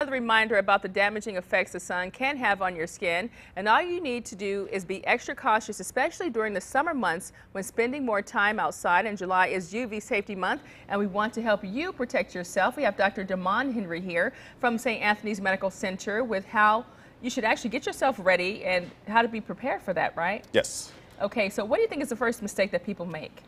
another reminder about the damaging effects the sun can have on your skin. And all you need to do is be extra cautious, especially during the summer months when spending more time outside. And July is UV Safety Month, and we want to help you protect yourself. We have Dr. Damon Henry here from St. Anthony's Medical Center with how you should actually get yourself ready and how to be prepared for that, right? Yes. Okay, so what do you think is the first mistake that people make?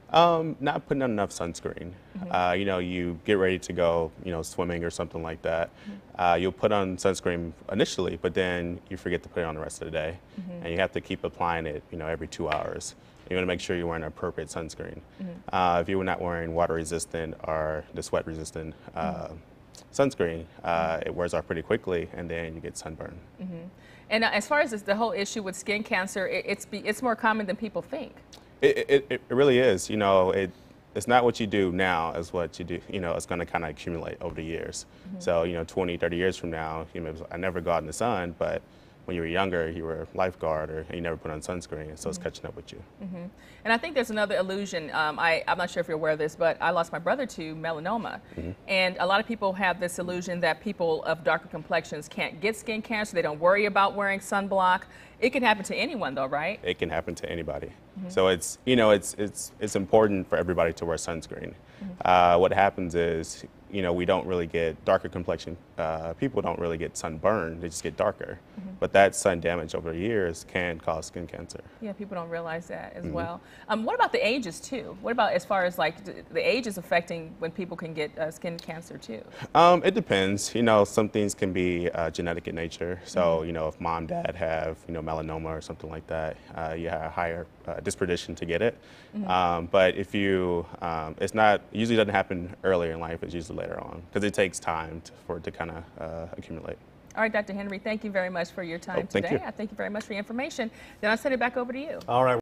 Not putting on enough sunscreen. You know, you get ready to go, you know, swimming or something like that. You'll put on sunscreen initially, but then you forget to put it on the rest of the day. And you have to keep applying it, you know, every 2 hours. You want to make sure you're wearing appropriate sunscreen. If you're not wearing water resistant or the sweat resistant sunscreen, it wears off pretty quickly and then you get sunburn. And as far as the whole issue with skin cancer, it's more common than people think. It really is. You know, it's not what you do now, it's what you do. You know, it's going to kind of accumulate over the years. So, you know, 20, 30 years from now, you know, I never got in the sun, but when you were younger, you were a lifeguard or you never put on sunscreen, so it's catching up with you. And I think there's another illusion. I'm not sure if you're aware of this, but I lost my brother to melanoma. And a lot of people have this illusion that people of darker complexions can't get skin cancer. They don't worry about wearing sunblock. It can happen to anyone though, right? It can happen to anybody. So it's, you know, it's important for everybody to wear sunscreen. What happens is, you know, we don't really get darker complexion. People don't really get sunburn, they just get darker. But that sun damage over the years can cause skin cancer. Yeah, people don't realize that as well. What about the ages too? What about as far as like the age is affecting when people can get skin cancer too? It depends. You know, some things can be genetic in nature. So, you know, if mom, dad have, you know, melanoma or something like that, you have a higher disposition to get it. But if you, it's not, usually doesn't happen earlier in life, it's usually later on because it takes time for it to kind of accumulate. All right, Dr. Henry, thank you very much for your time Thank today. you. I thank you very much for your information. Then I'll send it back over to you. All right.